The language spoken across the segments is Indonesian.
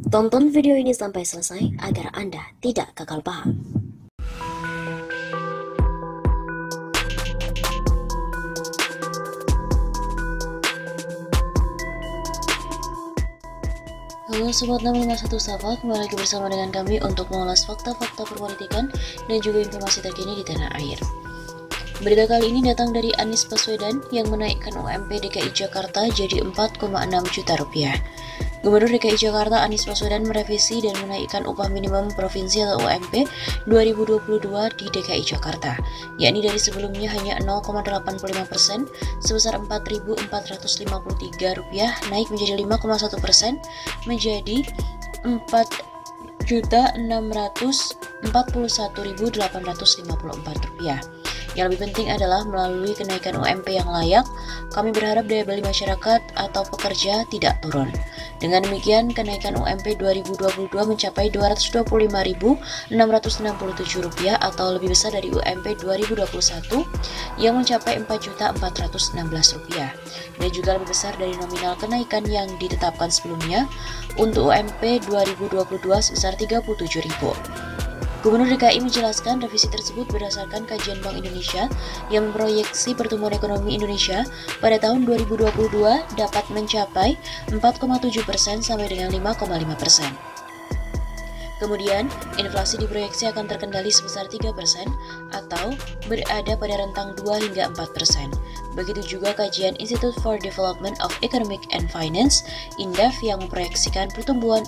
Tonton video ini sampai selesai agar Anda tidak gagal paham. Halo Sobat 651 Safa, kembali lagi bersama dengan kami untuk mengulas fakta-fakta perpolitikan dan juga informasi terkini di tanah air. Berita kali ini datang dari Anies Baswedan yang menaikkan UMP DKI Jakarta jadi 4,6 juta rupiah. Gubernur DKI Jakarta Anies Baswedan merevisi dan menaikkan upah minimum provinsi atau UMP 2022 di DKI Jakarta, yakni dari sebelumnya hanya 0,85% sebesar Rp4.453 naik menjadi 5,1% menjadi Rp4.641.854. Yang lebih penting adalah melalui kenaikan UMP yang layak, kami berharap daya beli masyarakat atau pekerja tidak turun. Dengan demikian, kenaikan UMP 2022 mencapai Rp205.667 atau lebih besar dari UMP 2021 yang mencapai Rp4.416 dan juga lebih besar dari nominal kenaikan yang ditetapkan sebelumnya untuk UMP 2022 sebesar Rp37.000. Gubernur DKI menjelaskan revisi tersebut berdasarkan kajian Bank Indonesia yang memproyeksi pertumbuhan ekonomi Indonesia pada tahun 2022 dapat mencapai 4,7% sampai dengan 5,5%. Kemudian, inflasi diproyeksi akan terkendali sebesar 3% atau berada pada rentang 2 hingga 4%. Begitu juga kajian Institute for Development of Economic and Finance (INDEF) yang memproyeksikan pertumbuhan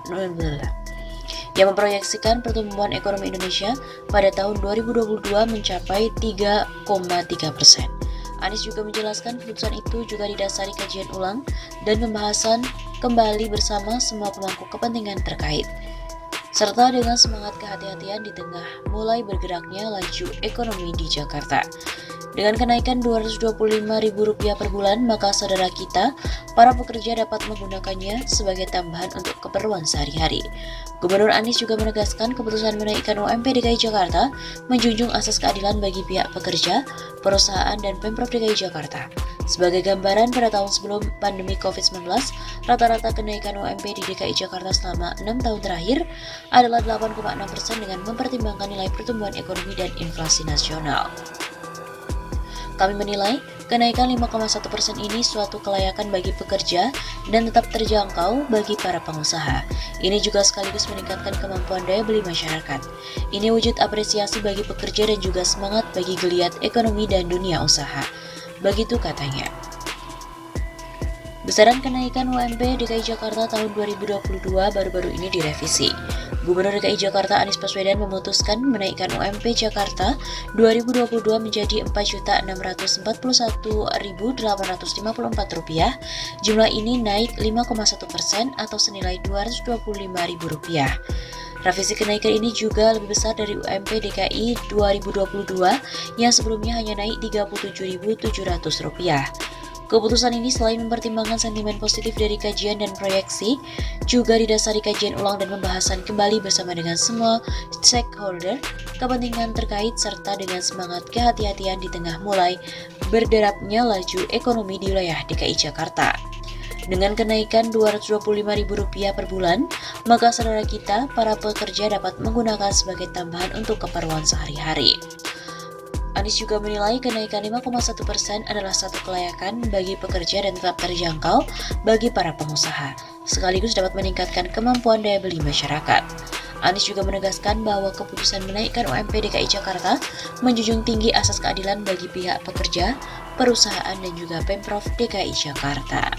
ekonomi Indonesia pada tahun 2022 mencapai 3,3%. Anies juga menjelaskan keputusan itu juga didasari kajian ulang dan pembahasan kembali bersama semua pemangku kepentingan terkait, serta dengan semangat kehati-hatian di tengah mulai bergeraknya laju ekonomi di Jakarta. Dengan kenaikan Rp225.000 per bulan, maka saudara kita, para pekerja dapat menggunakannya sebagai tambahan untuk keperluan sehari-hari. Gubernur Anies juga menegaskan keputusan menaikkan UMP DKI Jakarta menjunjung asas keadilan bagi pihak pekerja, perusahaan, dan Pemprov DKI Jakarta. Sebagai gambaran, pada tahun sebelum pandemi COVID-19, rata-rata kenaikan UMP di DKI Jakarta selama 6 tahun terakhir adalah 8,6% dengan mempertimbangkan nilai pertumbuhan ekonomi dan inflasi nasional. Kami menilai kenaikan 5,1% ini suatu kelayakan bagi pekerja dan tetap terjangkau bagi para pengusaha. Ini juga sekaligus meningkatkan kemampuan daya beli masyarakat. Ini wujud apresiasi bagi pekerja dan juga semangat bagi geliat ekonomi dan dunia usaha. Begitu katanya. Besaran kenaikan UMP DKI Jakarta tahun 2022 baru-baru ini direvisi. Gubernur DKI Jakarta Anies Baswedan memutuskan menaikkan UMP Jakarta 2022 menjadi Rp4.451.854. Jumlah ini naik 5,1% atau senilai Rp225.000. Revisi kenaikan ini juga lebih besar dari UMP DKI 2022 yang sebelumnya hanya naik Rp37.700. Keputusan ini selain mempertimbangkan sentimen positif dari kajian dan proyeksi, juga didasari kajian ulang dan pembahasan kembali bersama dengan semua stakeholder kepentingan terkait serta dengan semangat kehati-hatian di tengah mulai berderapnya laju ekonomi di wilayah DKI Jakarta. Dengan kenaikan Rp225.000 per bulan, maka saudara kita, para pekerja dapat menggunakan sebagai tambahan untuk keperluan sehari-hari. Anies juga menilai kenaikan 5,1% adalah satu kelayakan bagi pekerja dan tetap terjangkau bagi para pengusaha, sekaligus dapat meningkatkan kemampuan daya beli masyarakat. Anies juga menegaskan bahwa keputusan menaikkan UMP DKI Jakarta menjunjung tinggi asas keadilan bagi pihak pekerja, perusahaan, dan juga Pemprov DKI Jakarta.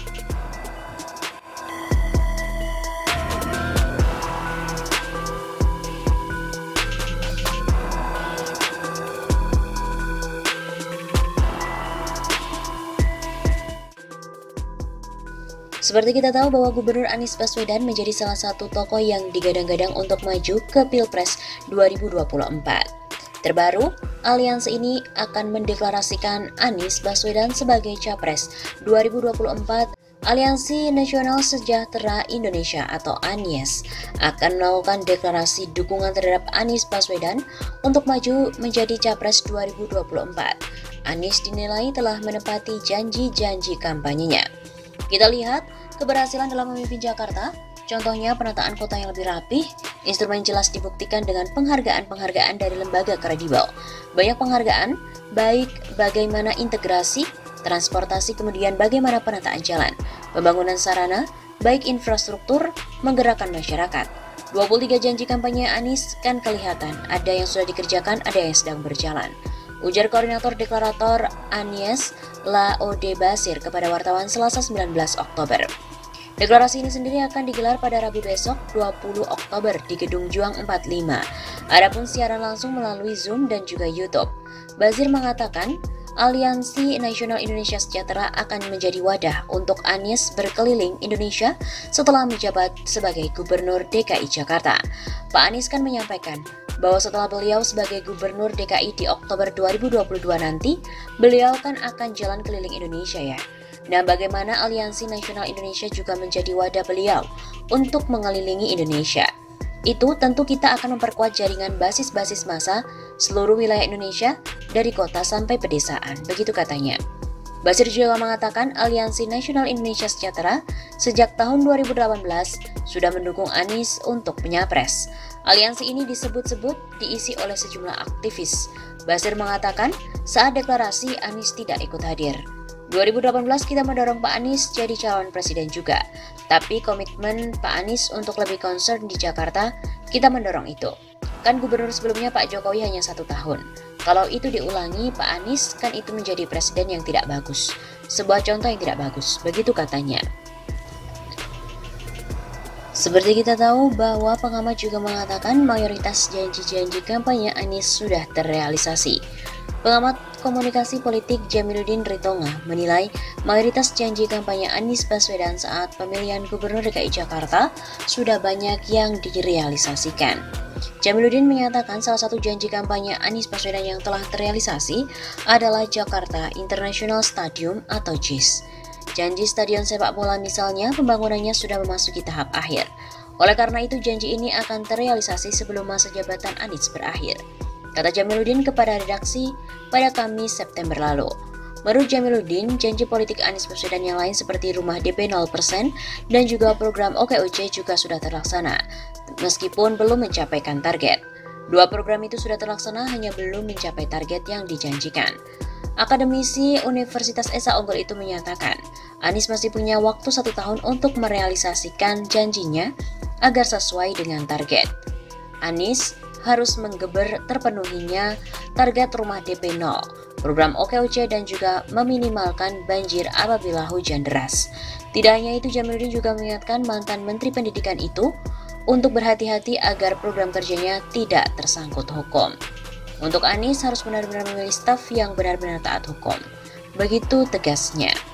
Seperti kita tahu bahwa Gubernur Anies Baswedan menjadi salah satu tokoh yang digadang-gadang untuk maju ke Pilpres 2024. Terbaru, aliansi ini akan mendeklarasikan Anies Baswedan sebagai Capres 2024. Aliansi Nasional Sejahtera Indonesia atau ANIES akan melakukan deklarasi dukungan terhadap Anies Baswedan untuk maju menjadi Capres 2024. Anies dinilai telah menepati janji-janji kampanyenya. Kita lihat keberhasilan dalam memimpin Jakarta. contohnya penataan kota yang lebih rapih, instrumen jelas dibuktikan dengan penghargaan-penghargaan dari lembaga kredibel. Banyak penghargaan, baik bagaimana integrasi, transportasi, kemudian bagaimana penataan jalan, pembangunan sarana, baik infrastruktur, menggerakkan masyarakat. 23 janji kampanye Anies kan kelihatan, ada yang sudah dikerjakan, ada yang sedang berjalan. Ujar Koordinator Deklarator Anies Laode Basir kepada wartawan Selasa 19 Oktober. Deklarasi ini sendiri akan digelar pada Rabu besok 20 Oktober di Gedung Juang 45. Adapun siaran langsung melalui Zoom dan juga YouTube. Basir mengatakan, Aliansi Nasional Indonesia Sejahtera akan menjadi wadah untuk Anies berkeliling Indonesia setelah menjabat sebagai Gubernur DKI Jakarta. Pak Anies kan menyampaikan bahwa setelah beliau sebagai Gubernur DKI di Oktober 2022 nanti, beliau kan akan jalan keliling Indonesia ya. Nah, bagaimana Aliansi Nasional Indonesia juga menjadi wadah beliau untuk mengelilingi Indonesia. Itu tentu kita akan memperkuat jaringan basis-basis massa seluruh wilayah Indonesia dari kota sampai pedesaan, begitu katanya. Basir juga mengatakan Aliansi Nasional Indonesia Sejahtera sejak tahun 2018 sudah mendukung Anies untuk menyapres. Aliansi ini disebut-sebut diisi oleh sejumlah aktivis. Basir mengatakan saat deklarasi Anies tidak ikut hadir. 2018 kita mendorong Pak Anies jadi calon presiden juga. Tapi komitmen Pak Anies untuk lebih concern di Jakarta, kita mendorong itu. Kan gubernur sebelumnya Pak Jokowi hanya 1 tahun. Kalau itu diulangi Pak Anies, kan itu menjadi presiden yang tidak bagus. Sebuah contoh yang tidak bagus, begitu katanya. Seperti kita tahu bahwa pengamat juga mengatakan mayoritas janji-janji kampanye Anies sudah terrealisasi. Pengamat komunikasi politik Jamiluddin Ritonga menilai mayoritas janji kampanye Anies Baswedan saat pemilihan Gubernur DKI Jakarta sudah banyak yang direalisasikan. Jamiluddin menyatakan salah satu janji kampanye Anies Baswedan yang telah terrealisasi adalah Jakarta International Stadium atau JIS. Janji stadion sepak bola misalnya pembangunannya sudah memasuki tahap akhir. Oleh karena itu janji ini akan terrealisasi sebelum masa jabatan Anies berakhir, kata Jamiluddin kepada redaksi pada Kamis September lalu. Menurut Jamiluddin, janji politik Anies Baswedan yang lain seperti rumah DP 0% dan juga program OKOC juga sudah terlaksana, meskipun belum mencapaikan target. Dua program itu sudah terlaksana, hanya belum mencapai target yang dijanjikan. Akademisi Universitas Esa Unggul itu menyatakan, Anies masih punya waktu 1 tahun untuk merealisasikan janjinya agar sesuai dengan target. Anies harus menggeber terpenuhinya target rumah DP 0, program OKOC dan juga meminimalkan banjir apabila hujan deras. Tidak hanya itu, Jamiluddin juga mengingatkan mantan Menteri Pendidikan itu untuk berhati-hati agar program kerjanya tidak tersangkut hukum. Untuk Anies harus benar-benar memilih staf yang benar-benar taat hukum. Begitu tegasnya.